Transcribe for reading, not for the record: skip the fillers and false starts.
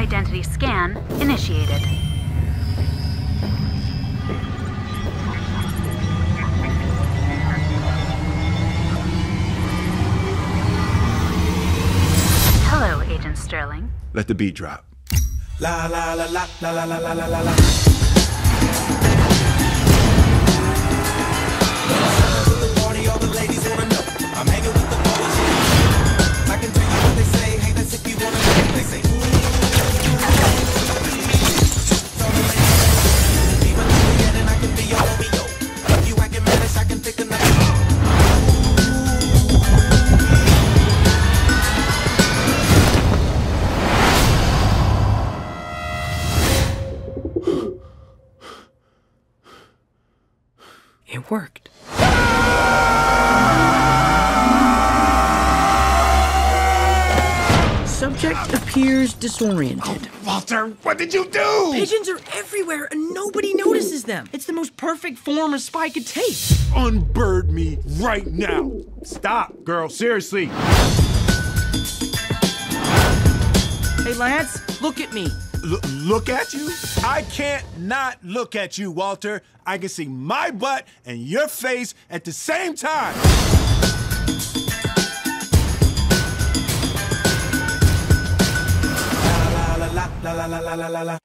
identity scan initiated. Hello, Agent Sterling. Let the beat drop. La la la la la la la la la la la. Party, all the ladies wanna know. I'm hanging with the boys. I can tell you what they say. Hey, that's if you wanna know. They say, ooh. Be my Juliet and I can be your Romeo. If you acting mad, I can pick another. It worked. Subject appears disoriented. Walter, what did you do? Pigeons are everywhere and nobody notices them. It's the most perfect form a spy could take. Unbird me right now. Stop, girl, seriously. Hey, Lance, look at me. Look at you? I can't not look at you, Walter. I can see my butt and your face at the same time. La la la la la la la la la la.